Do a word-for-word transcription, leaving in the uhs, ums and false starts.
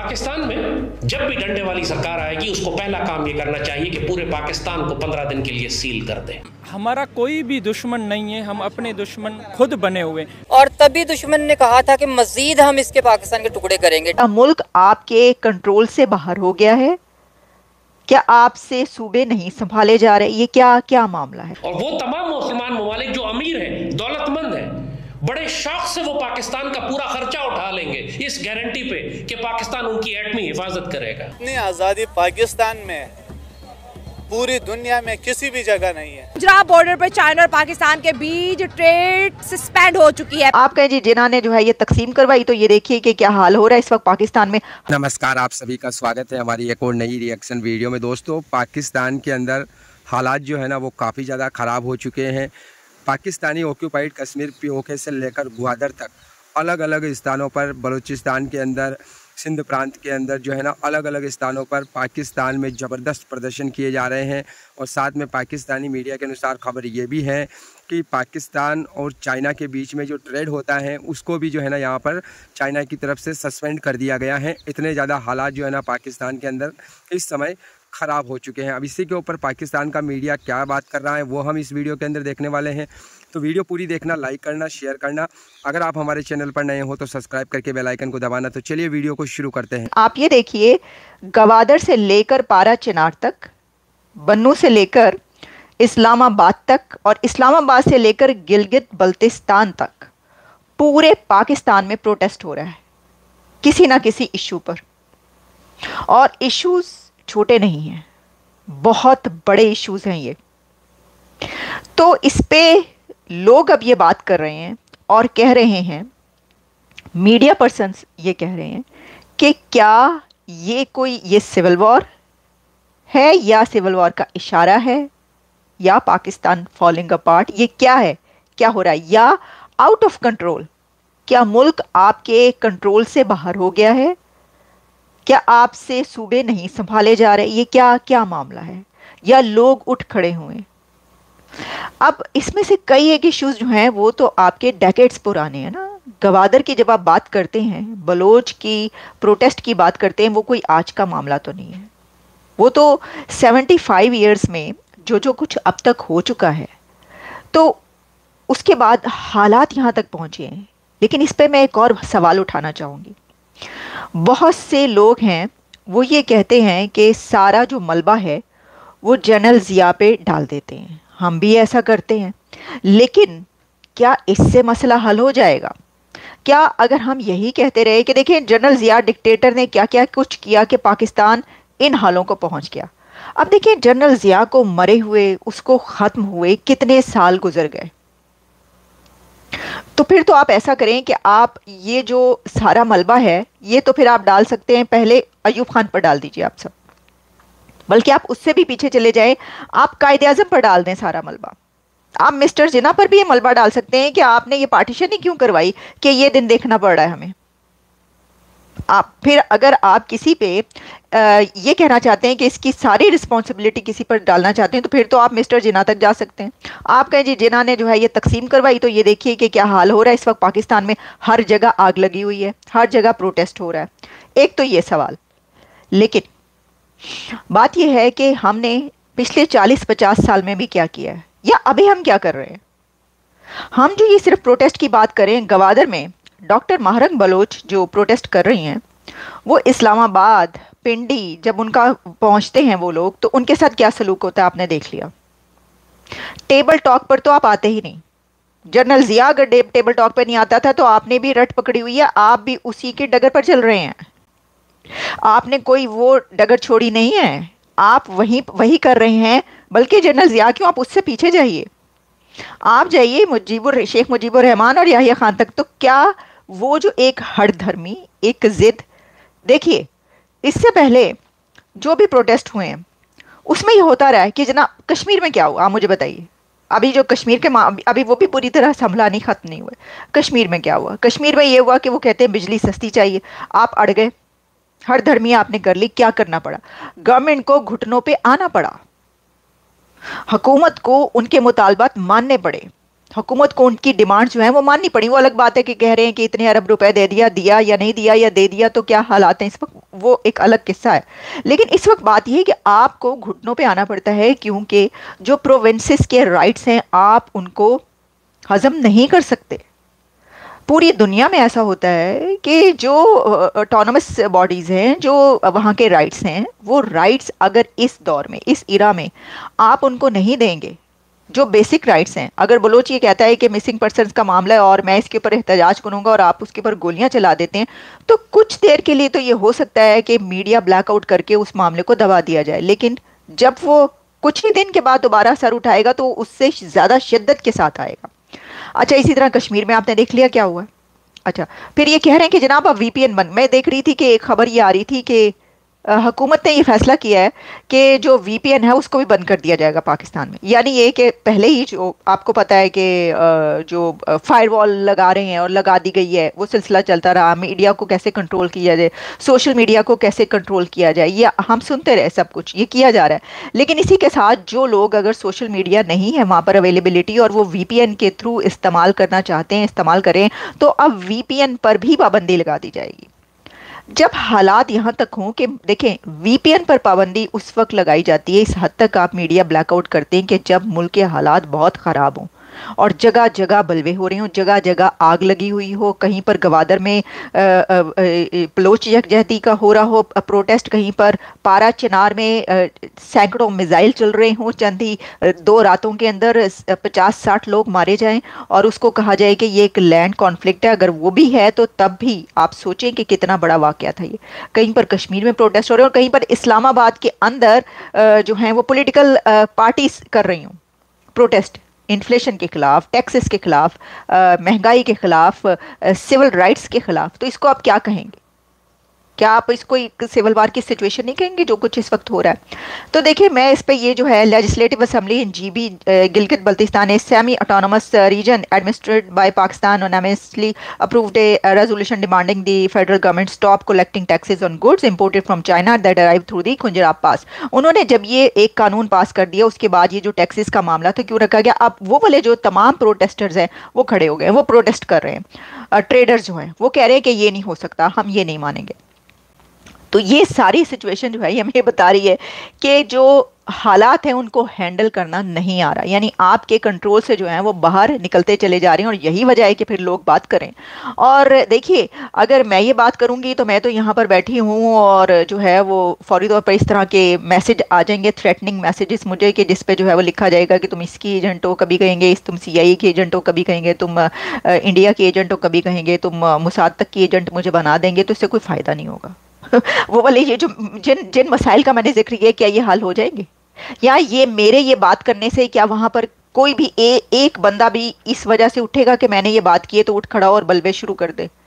पाकिस्तान में जब भी डंडे वाली सरकार आएगी उसको पहला काम ये करना चाहिए कि पूरे पाकिस्तान को पंद्रह दिन के लिए सील कर दे। हमारा कोई भी दुश्मन नहीं है, हम अपने दुश्मन खुद बने हुए। और तभी दुश्मन ने कहा था कि मजीद हम इसके पाकिस्तान के टुकड़े करेंगे। मुल्क आपके कंट्रोल से बाहर हो गया है, क्या आपसे सूबे नहीं संभाले जा रहे, ये क्या क्या मामला है? और वो तमाम मुसलमान ममालिक जो अमीर हैं, दौलतमंद हैं, बड़े शौक से वो पाकिस्तान का पूरा खर्चा उठा लेंगे इस गारंटी पे कि पाकिस्तान उनकी एटमी हिफाजत करेगा। इतनी आज़ादी पाकिस्तान में पूरी दुनिया में किसी भी जगह नहीं है। गुजरात बॉर्डर पर चाइना और पाकिस्तान के बीच ट्रेड सस्पेंड हो चुकी है। आप कहें जी जिन्ना ने जो है ये तकसीम करवाई, तो ये देखिए कि क्या हाल हो रहा है इस वक्त पाकिस्तान में। नमस्कार, आप सभी का स्वागत है हमारी एक और नई रिएक्शन वीडियो में। दोस्तों, पाकिस्तान के अंदर हालात जो है ना वो काफ़ी ज़्यादा ख़राब हो चुके हैं। पाकिस्तानी ऑक्यूपाइड कश्मीर पीओके से लेकर ग्वादर तक अलग अलग स्थानों पर, बलूचिस्तान के अंदर, सिंध प्रांत के अंदर जो है ना अलग अलग स्थानों पर पाकिस्तान में ज़बरदस्त प्रदर्शन किए जा रहे हैं। और साथ में पाकिस्तानी मीडिया के अनुसार खबर ये भी है कि पाकिस्तान और चाइना के बीच में जो ट्रेड होता है उसको भी जो है ना यहाँ पर चाइना की तरफ से सस्पेंड कर दिया गया है। इतने ज़्यादा हालात जो है ना पाकिस्तान के अंदर इस समय ख़राब हो चुके हैं। अब इसी के ऊपर पाकिस्तान का मीडिया क्या बात कर रहा है वो हम इस वीडियो के अंदर देखने वाले हैं। तो वीडियो पूरी देखना, लाइक करना, शेयर करना। अगर आप हमारे चैनल पर नए हो तो सब्सक्राइब करके बेल आइकन को दबाना। तो चलिए वीडियो को शुरू करते हैं। आप ये देखिए, गवादर से लेकर पारा चिनार तक, बन्नू से लेकर इस्लामाबाद तक और इस्लामाबाद से लेकर गिलगित बल्तिस्तान तक पूरे पाकिस्तान में प्रोटेस्ट हो रहा है किसी ना किसी इशू पर। और इश्यूज छोटे नहीं हैं, बहुत बड़े इश्यूज हैं ये। तो इस पे लोग अब ये बात कर रहे हैं और कह रहे हैं, मीडिया पर्सन्स ये कह रहे हैं कि क्या ये कोई ये सिविल वॉर है या सिविल वॉर का इशारा है या पाकिस्तान फॉलिंग अपार्ट, ये क्या है, क्या हो रहा है, या आउट ऑफ कंट्रोल, क्या मुल्क आपके कंट्रोल से बाहर हो गया है, क्या आपसे सूबे नहीं संभाले जा रहे, ये क्या क्या मामला है, या लोग उठ खड़े हुए। अब इसमें से कई एक इश्यूज जो हैं वो तो आपके डेकेड्स पुराने हैं ना। गवादर की जब आप बात करते हैं, बलोच की प्रोटेस्ट की बात करते हैं, वो कोई आज का मामला तो नहीं है। वो तो पचहत्तर इयर्स में जो जो कुछ अब तक हो चुका है, तो उसके बाद हालात यहाँ तक पहुँचे हैं। लेकिन इस पर मैं एक और सवाल उठाना चाहूँगी। बहुत से लोग हैं वो ये कहते हैं कि सारा जो मलबा है वो जनरल ज़िया पे डाल देते हैं, हम भी ऐसा करते हैं। लेकिन क्या इससे मसला हल हो जाएगा? क्या अगर हम यही कहते रहे कि देखिए जनरल ज़िया डिक्टेटर ने क्या क्या कुछ किया कि पाकिस्तान इन हालों को पहुंच गया। अब देखिए जनरल ज़िया को मरे हुए, उसको ख़त्म हुए कितने साल गुजर गए। तो फिर तो आप ऐसा करें कि आप ये जो सारा मलबा है ये तो फिर आप डाल सकते हैं, पहले अयूब खान पर डाल दीजिए आप सब, बल्कि आप उससे भी पीछे चले जाएं, आप कायदे आज़म पर डाल दें सारा मलबा। आप मिस्टर जिन्ना पर भी ये मलबा डाल सकते हैं कि आपने ये पार्टीशन ही क्यों करवाई कि ये दिन देखना पड़ रहा है हमें। आप फिर अगर आप किसी पे आ, ये कहना चाहते हैं कि इसकी सारी रिस्पॉन्सिबिलिटी किसी पर डालना चाहते हैं, तो फिर तो आप मिस्टर जिन्ना तक जा सकते हैं। आप कहें जी जिन्ना ने जो है ये तकसीम करवाई, तो ये देखिए कि क्या हाल हो रहा है इस वक्त पाकिस्तान में। हर जगह आग लगी हुई है, हर जगह प्रोटेस्ट हो रहा है। एक तो ये सवाल। लेकिन बात यह है कि हमने पिछले चालीस पचास साल में भी क्या किया है या अभी हम क्या कर रहे हैं। हम जो ये सिर्फ प्रोटेस्ट की बात करें, गवादर में डॉक्टर महरंग बलोच जो प्रोटेस्ट कर रही हैं, वो इस्लामाबाद, पिंडी जब उनका पहुंचते हैं वो लोग, तो उनके साथ क्या सलूक होता है आपने देख लिया। टेबल टॉक पर तो आप आते ही नहीं। जनरल ज़िया अगर टेबल टॉक पर नहीं आता था तो आपने भी रट पकड़ी हुई है, आप भी उसी के डगर पर चल रहे हैं। आपने कोई वो डगर छोड़ी नहीं है, आप वही वही कर रहे हैं। बल्कि जनरल ज़िया क्यों, आप उससे पीछे जाइए, आप जाइए मुजीबुर शेख मुजीबुर रहमान और याहिया खान तक। तो क्या वो जो एक हठधर्मी, एक जिद, देखिए इससे पहले जो भी प्रोटेस्ट हुए हैं उसमें ये होता रहा है कि जनाब कश्मीर में क्या हुआ, आप मुझे बताइए। अभी जो कश्मीर के अभी वो भी पूरी तरह संभला नहीं, ख़त्म नहीं हुआ। कश्मीर में क्या हुआ? कश्मीर में ये हुआ कि वो कहते हैं बिजली सस्ती चाहिए, आप अड़ गए, हर धर्मी आपने कर ली। क्या करना पड़ा? गवर्नमेंट को घुटनों पे आना पड़ा, हुकूमत को उनके मुतालबात मानने पड़े, हुकूमत को उनकी डिमांड जो है वो माननी पड़ी। वो अलग बात है कि कह रहे हैं कि इतने अरब रुपए दे दिया दिया या नहीं दिया या दे दिया तो क्या हालात हैं इस वक्त, وہ ایک الگ قصہ ہے. لیکن اس وقت بات یہ ہے کہ آپ کو گھٹنوں پہ آنا پڑتا ہے کیونکہ جو پروونسز کے رائٹس ہیں آپ ان کو ہضم نہیں کر سکتے. پوری دنیا میں ایسا ہوتا ہے کہ جو آٹونومس باڈیز ہیں, جو وہاں کے رائٹس ہیں, وہ رائٹس اگر اس دور میں, اس ایرا میں آپ ان کو نہیں دیں گے, جو بیسک رائٹس ہیں, اگر بلوچ یہ کہتا ہے کہ مسنگ پرسنز کا معاملہ ہے اور میں اس کے اوپر احتجاج کروں گا اور آپ اس کے اوپر گولیاں چلا دیتے ہیں, تو کچھ دیر کے لیے تو یہ ہو سکتا ہے کہ میڈیا بلیک آؤٹ کر کے اس معاملے کو دبا دیا جائے, لیکن جب وہ کچھ ہی دن کے بعد دوبارہ سر اٹھائے گا تو اس سے زیادہ شدت کے ساتھ آئے گا. اچھا, اسی طرح کشمیر میں آپ نے دیکھ لیا کیا ہوا ہے. اچھا, پھر یہ کہہ رہے ہیں کہ جناب اب وی پی این بند, میں دیکھ رہی تھی کہ ایک خبر یہ آ رہی تھی کہ حکومت نے یہ فیصلہ کیا ہے کہ جو وی پی این ہے اس کو بھی بند کر دیا جائے گا پاکستان میں. یعنی یہ کہ پہلے ہی جو آپ کو پتا ہے کہ جو فائر وال لگا رہے ہیں اور لگا دی گئی ہے, وہ سلسلہ چلتا رہا. میڈیا کو کیسے کنٹرول کیا جائے, سوشل میڈیا کو کیسے کنٹرول کیا جائے, یہ ہم سنتے رہے, سب کچھ یہ کیا جا رہا ہے. لیکن اسی کے ساتھ جو لوگ اگر سوشل میڈیا نہیں ہے وہاں پر اویلیبلٹی اور وہ وی پی این کے تھرو استعمال کرنا چاہتے ہیں, استعمال کریں, تو اب وی پی این پر بھی پابندی لگا دی جائے گی. جب حالات یہاں تک ہوں کہ دیکھیں وی پی این پر پابندی اس وقت لگائی جاتی ہے, اس حد تک آپ میڈیا بلیک آؤٹ کرتے ہیں کہ جب ملک کے حالات بہت خراب ہوں اور جگہ جگہ بلوے ہو رہے ہوں, جگہ جگہ آگ لگی ہوئی ہو, کہیں پر گوادر میں بلوچ یکجہتی کا ہو رہا ہو پروٹیسٹ, کہیں پر پارا چنار میں سینکڑوں میزائل چل رہے ہوں, چند ہی دو راتوں کے اندر پچاس ساٹھ لوگ مارے جائیں اور اس کو کہا جائے کہ یہ ایک لینڈ کانفلکٹ ہے. اگر وہ بھی ہے تو تب بھی آپ سوچیں کہ کتنا بڑا واقعہ تھا یہ. کہیں پر کشمیر میں پروٹیسٹ ہو رہے ہیں اور کہیں پر اسلام آباد کے اندر جو ہیں وہ پولیٹیکل پارٹیز کر رہی ہوں پروٹیسٹ, انفلیشن کے خلاف, ٹیکسز کے خلاف, مہنگائی کے خلاف, سول رائٹس کے خلاف. تو اس کو آپ کیا کہیں گے؟ کیا آپ اس کو ایک سول وار کی سچویشن نہیں کہیں گے جو کچھ اس وقت ہو رہا ہے؟ تو دیکھیں میں اس پہ یہ جو ہے legislative assembly in G B Gilgit Baltistan ہے semi autonomous region administered by Pakistan unanimously approved a resolution demanding the federal government stop collecting taxes on goods imported from China that arrive through the Khunjerab Pass. انہوں نے جب یہ ایک قانون پاس کر دیا اس کے بعد یہ جو ٹیکسز کا معاملہ تھا کیوں رکھا گیا, اب وہ والے جو تمام پروٹیسٹرز ہیں وہ کھڑے ہو گئے, وہ پروٹیسٹ کر رہے ہیں. ٹریڈرز جو ہیں وہ کہہ رہے ہیں کہ یہ نہیں ہو سکتا, ہم یہ نہیں مانیں گے. تو یہ ساری سچویشن جو ہے یہ ہمیں بتا رہی ہے کہ جو حالات ہیں ان کو ہینڈل کرنا نہیں آ رہا, یعنی آپ کے کنٹرول سے جو ہیں وہ باہر نکلتے چلے جا رہے ہیں, اور یہی وجہ ہے کہ پھر لوگ بات کریں. اور دیکھیے اگر میں یہ بات کروں گی تو میں تو یہاں پر بیٹھی ہوں اور جو ہے وہ فوری طور پر اس طرح کے میسج آ جائیں گے, تھریٹننگ میسیجز مجھے, کہ جس پہ جو ہے وہ لکھا جائے گا کہ تم اس کی ایجنٹ ہو, کبھی کہیں گے تم سی آئی اے کی ایجنٹ ہو, کبھی کہیں گے تم انڈیا کی ایجنٹ ہو, کبھی کہیں گے تم موساد تک کی ایجنٹ مجھے بنا دیں گے. تو اس سے کوئی فائدہ نہیں ہوگا. وہ والے یہ جو جن جن مسائل کا میں نے ذکر کیا, کیا یہ حل ہو جائیں گے؟ یا یہ میرے یہ بات کرنے سے کیا وہاں پر کوئی بھی اے, ایک بندہ بھی اس وجہ سے اٹھے گا کہ میں نے یہ بات کی ہے تو اٹھ کھڑا اور بلوے شروع کر دے؟